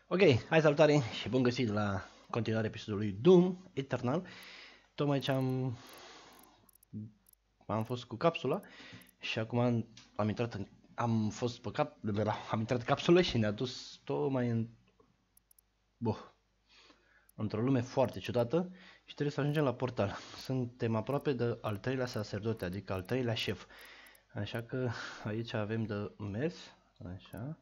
Ok, hai salutare și bun găsit la continuarea episodului Doom Eternal. Tocmai ce am fost cu capsula și acum am intrat am fost pe am intrat în capsulă și ne-a dus tocmai într-o lume foarte ciudată și trebuie să ajungem la portal. Suntem aproape de al treilea sacerdote, adică al treilea șef. Așa că aici avem de mers, așa.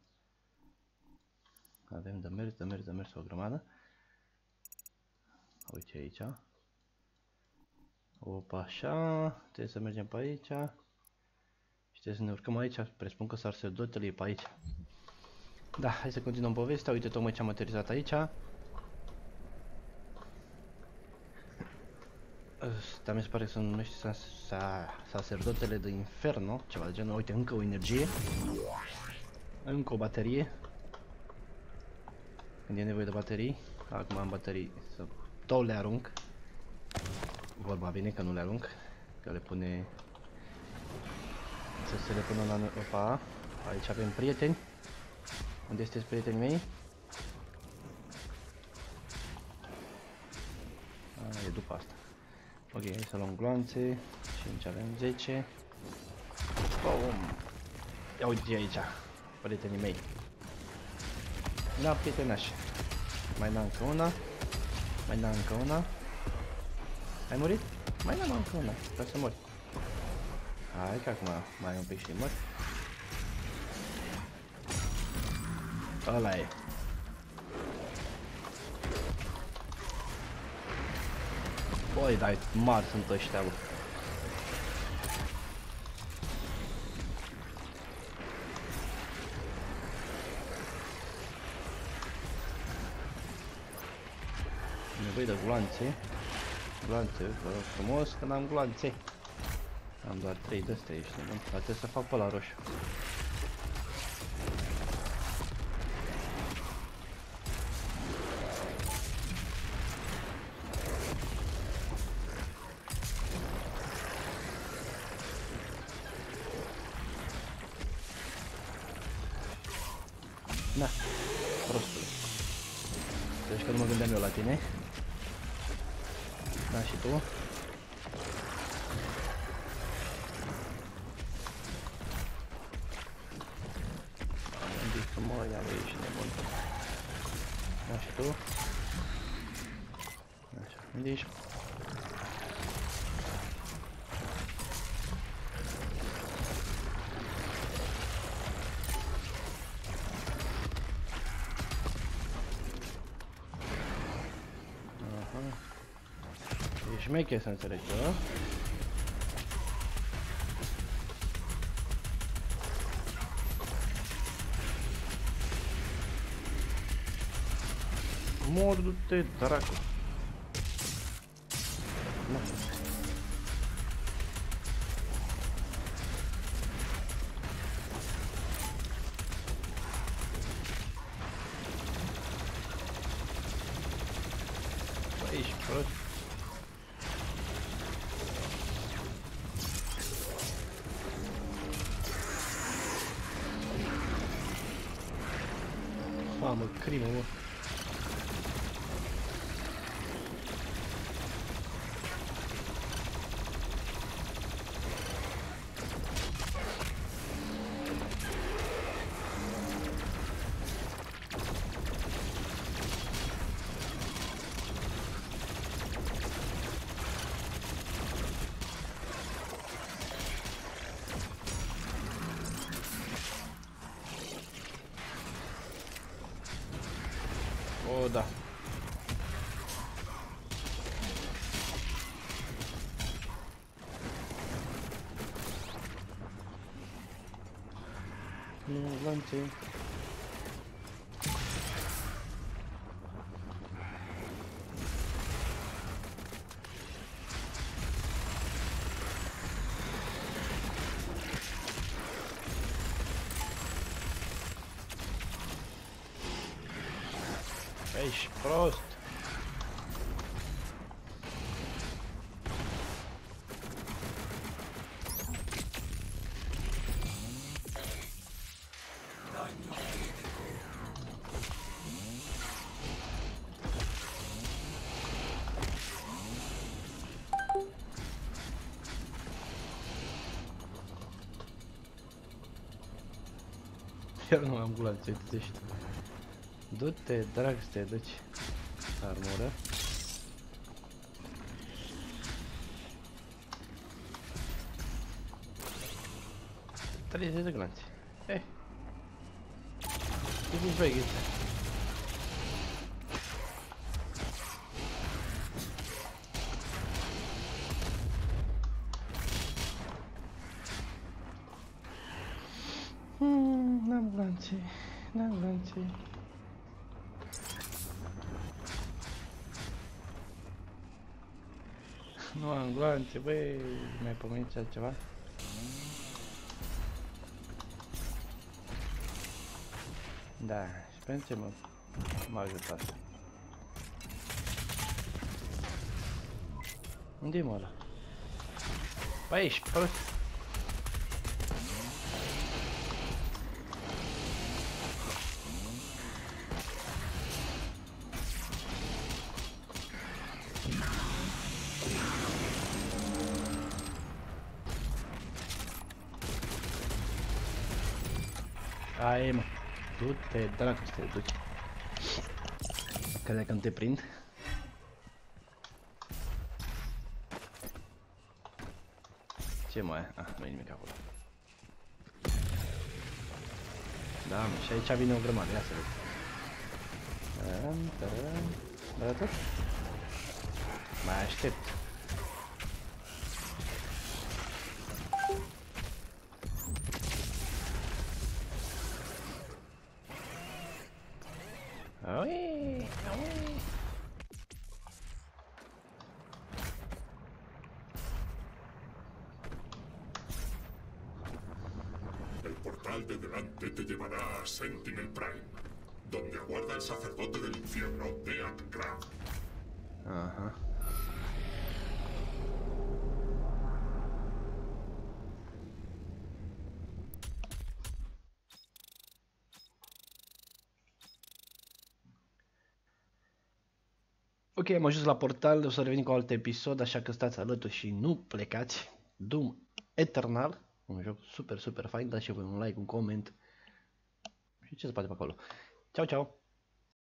Avem de mers o grămadă. Uite aici. Opa, așa, trebuie să mergem pe aici. Și trebuie să ne urcăm aici, presupun că sacerdotele e pe aici. Da, hai să continuăm povestea, uite tocmai ce am aterizat aici. Ăsta mi se pare că se numește sacerdotele de Inferno, ceva de genul, uite încă o energie. Încă o baterie. Când e nevoie de baterii, acum am baterii, două le arunc. Vorba bine că nu le arunc, că le pune... Să se le pună la... Opa, aici avem prieteni. Unde sunteți prietenii mei? E după asta. Ok, hai să luăm gloanțe. 5 avem 10. Boom! Ia uite aici, prietenii mei. Da, prietenași. Mai da încă una. Mai da încă una. Ai murit? Mai da încă una, ca să mori. Hai că acum mai un pic și mori. Ăla e. Băi, dai, mari sunt ăștia, bă. Nevoie de gloanțe. Gloanțe, vă rog frumos, că n-am gloanțe. Am doar 3 de astea, ești nebun. Dar trebuie să fac pe la roșu. Da, prostule. Deci că nu mă gândeam eu la tine. Da, și tu. Am gândit că mă ia, ești nebun. Da, și tu. Așa, unde ești? E șmecher să înțelegi, da? Mordu-te, dracu! Bă, ești prost! Mamă, crimă, mă! O, da. Nu, lanțe. Ești prost! Iar nu am gloanțe, uite-te. Du-te, drag, să te duci. Armură. 30 de gloanțe. Eh. Ce zici, băi, ghiță? N-am gloanțe. N-am gloanțe. Nu am gloanțe, băi. Mi-ai pomenit ceva? Da, și pentru ce m-a ajutat? Unde-i mă ăla? Băi, ești prost? Ai, mă. Du-te, dracu, să te duci. Crede că nu te prind? Ce mai e? Ah, nu-i nimic acolo. Da, mă, și aici vine o grămadă, ia să vezi. Da, tot? Mai aștept. Ui, ui. El portal de delante te llevará a Sentinel Prime, donde aguarda el sacerdote del infierno, Death Grab. Aha. Ok, am ajuns la portal, o să revenim cu alt episod, așa că stați alături și nu plecați. Doom Eternal, un joc super, super fain, dați și voi un like, un coment și ce se poate pe acolo. Ciao, ciao!